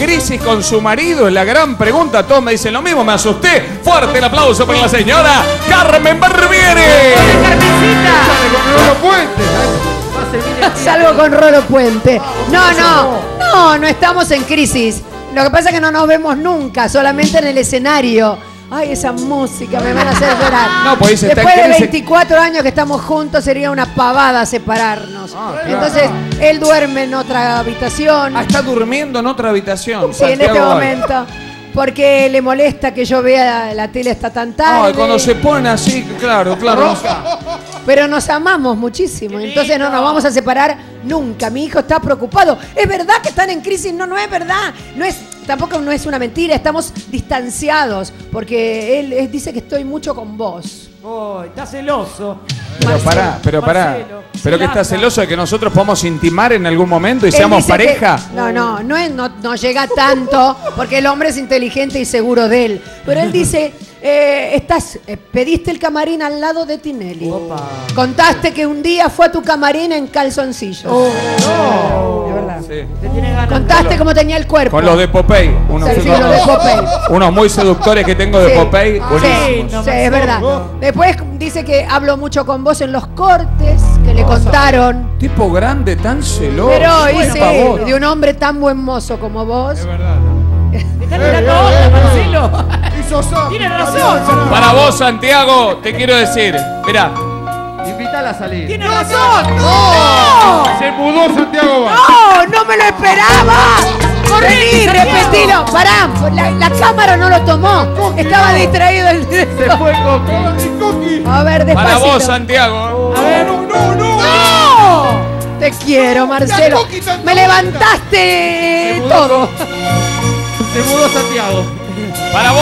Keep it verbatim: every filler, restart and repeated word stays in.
crisis con su marido? Es la gran pregunta. Todos me dicen lo mismo, me asusté. Fuerte el aplauso para la señora Carmen Barbieri. ¡Hola, Carmencita! Salgo con Rolo Puente. No, no, no, no estamos en crisis. Lo que pasa es que no nos vemos nunca, solamente en el escenario. Ay, esa música me van a hacer llorar. No, pues dice, después está en de crisis. veinticuatro años que estamos juntos, sería una pavada separarnos. Ah, claro. Entonces, él duerme en otra habitación. Ah, está durmiendo en otra habitación. Sí, en este Santiago Val. momento. Porque le molesta que yo vea la tele hasta tan tarde. Ay, cuando se pone así, claro, claro. Pero nos amamos muchísimo, entonces no nos vamos a separar nunca. Mi hijo está preocupado. ¿Es verdad que están en crisis? No, no es verdad. No es, tampoco no es una mentira. Estamos distanciados porque él, él dice que estoy mucho con vos. Oh, está celoso. Pero Marcelo, pará, pero pará. Marcelo, Pero que se está larga. celoso de que nosotros podamos intimar en algún momento y Él seamos dice pareja. que- no, no, no, es- no, no llega tanto porque el hombre es inteligente y seguro de él. Pero él dice, eh, estás, eh, pediste el camarín al lado de Tinelli. Opa. Contaste que un día fue a tu camarín en calzoncillos. No. De verdad. Sí. Te tiene ganas. Contaste cómo tenía el cuerpo. Con los de Popeye. Unos, Sí, sí, los de Popeye. unos muy seductores que tengo de Sí. Popeye. Sí, Buenísimos. sí, es verdad. Después dice que hablo mucho con vos en los cortes que le contaron. Tipo grande, tan celoso. Pero Por dice favor. de un hombre tan buen mozo como vos. Dejate la cosa, Marcelo. Tiene razón. Para vos, Santiago, te quiero decir. Mirá, Invítala a salir. Tiene razón. ¡No! Se mudó Santiago Val. ¡No! ¡No me lo esperaba! Vení, repetilo. Pará, la, la cámara no lo tomó. Estaba distraído el Se fue Coqui. A ver, para despacito. vos, Santiago. A ver. ¡No! Te quiero, Marcelo. Me levantaste todo. Se mudó Santiago. Para vos.